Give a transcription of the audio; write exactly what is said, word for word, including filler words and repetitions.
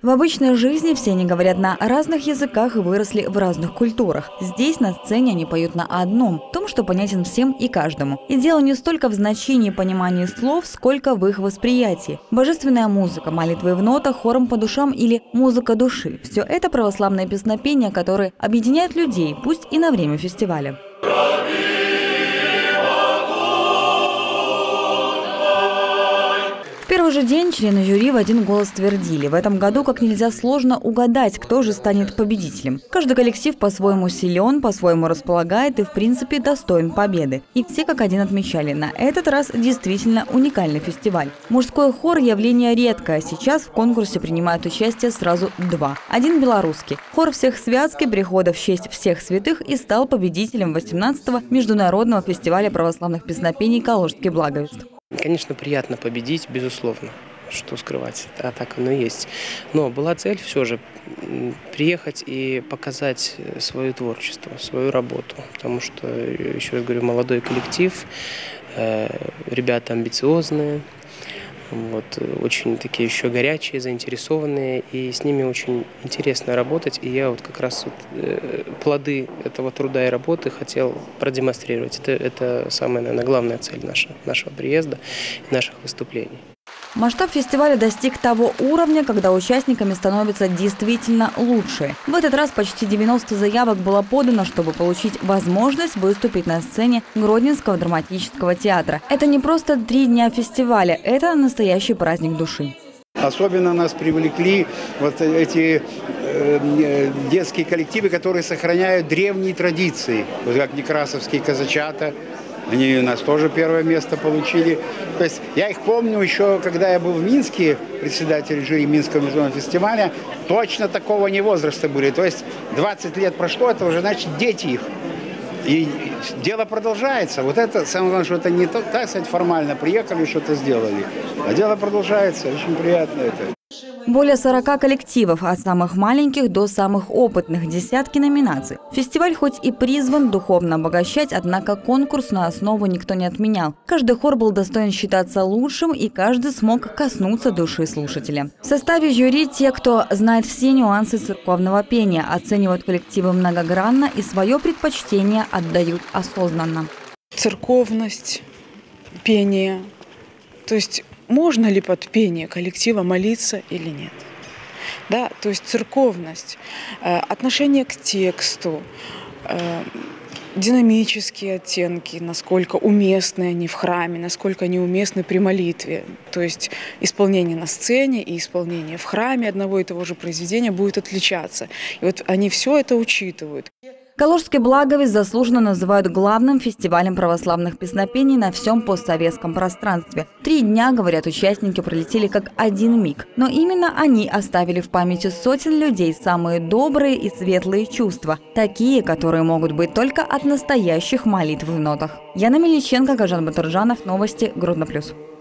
В обычной жизни все они говорят на разных языках и выросли в разных культурах. Здесь на сцене они поют на одном, том, что понятен всем и каждому. И дело не столько в значении и понимании слов, сколько в их восприятии. Божественная музыка, молитвы в нотах, хором по душам или музыка души – все это православные песнопения, которые объединяют людей, пусть и на время фестиваля. В первый же день члены жюри в один голос твердили: в этом году как нельзя сложно угадать, кто же станет победителем. Каждый коллектив по-своему силен, по-своему располагает и в принципе достоин победы. И все как один отмечали: на этот раз действительно уникальный фестиваль. Мужской хор – явление редкое. Сейчас в конкурсе принимают участие сразу два. Один белорусский. Хор всех Святской прихода в честь всех святых и стал победителем восемнадцатого международного фестиваля православных песнопений «Калужский благовест». Конечно, приятно победить, безусловно, что скрывать, а так оно и есть. Но была цель все же приехать и показать свое творчество, свою работу, потому что, еще раз говорю, молодой коллектив, ребята амбициозные, вот, очень такие еще горячие, заинтересованные, и с ними очень интересно работать. И я вот как раз вот, э, плоды этого труда и работы хотел продемонстрировать. Это, это самая, наверное, главная цель наша, нашего приезда и наших выступлений. Масштаб фестиваля достиг того уровня, когда участниками становятся действительно лучшие. В этот раз почти девяносто заявок было подано, чтобы получить возможность выступить на сцене Гродненского драматического театра. Это не просто три дня фестиваля, это настоящий праздник души. Особенно нас привлекли вот эти э, детские коллективы, которые сохраняют древние традиции, вот как некрасовские казачата. Они у нас тоже первое место получили. То есть я их помню еще, когда я был в Минске, председатель жюри Минского международного фестиваля, точно такого не возраста были. То есть двадцать лет прошло, это уже, значит, дети их. И дело продолжается. Вот это, самое главное, что это не так, так сказать, формально приехали, что-то сделали. А дело продолжается. Очень приятно это. Более сорока коллективов, от самых маленьких до самых опытных, десятки номинаций. Фестиваль хоть и призван духовно обогащать, однако конкурс на основу никто не отменял. Каждый хор был достоин считаться лучшим, и каждый смог коснуться души слушателя. В составе жюри те, кто знает все нюансы церковного пения, оценивают коллективы многогранно и свое предпочтение отдают осознанно. Церковность, пение, то есть... Можно ли под пение коллектива молиться или нет? Да, то есть церковность, отношение к тексту, динамические оттенки, насколько уместны они в храме, насколько они уместны при молитве. То есть исполнение на сцене и исполнение в храме одного и того же произведения будет отличаться. И вот они все это учитывают. Калужский благовест заслуженно называют главным фестивалем православных песнопений на всем постсоветском пространстве. Три дня, говорят участники, пролетели как один миг. Но именно они оставили в памяти сотен людей самые добрые и светлые чувства. Такие, которые могут быть только от настоящих молитв в нотах. Яна Мельниченко, Кажан Батыржанов, новости Гродно плюс.